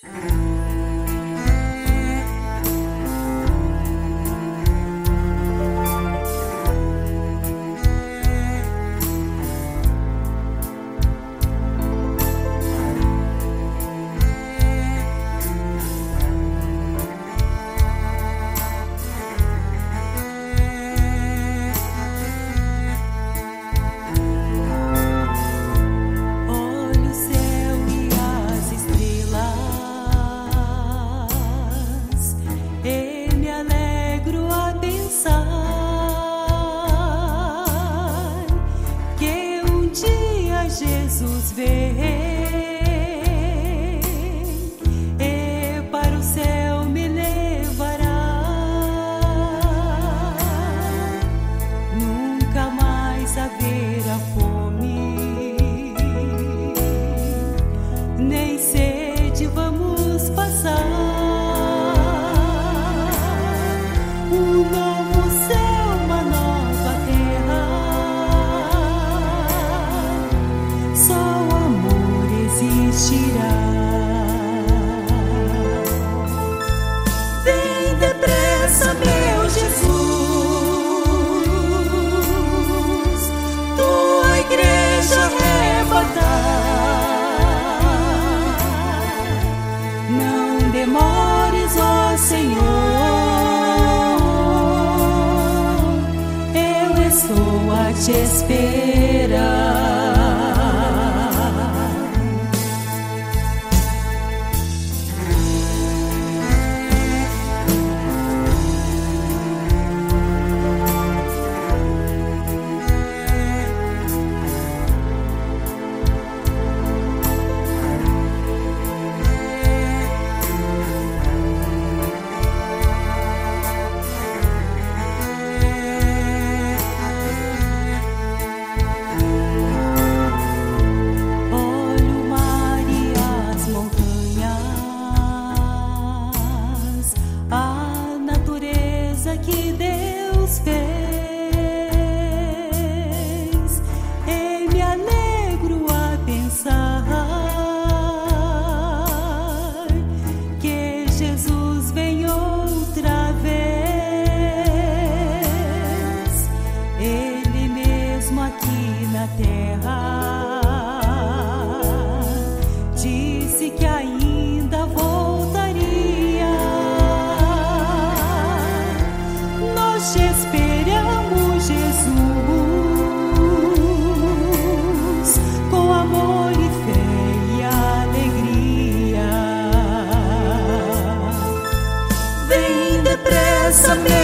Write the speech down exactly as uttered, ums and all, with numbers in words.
Jesus vem e para o céu me levará. Nunca mais haverá fome, nem sede vamos passar. Um novo céu, uma nova terra, só o amor existirá. Vem depressa, meu Jesus, tua igreja arrebatar. Não demores, ó Senhor, eu estou a te esperar. Que Deus fez, e me alegro a pensar que Jesus vem outra vez. Ele mesmo aqui na terra disse que ainda voltaria. Nós te esperamos, Jesus, com amor e fé e alegria. Vem depressa, meu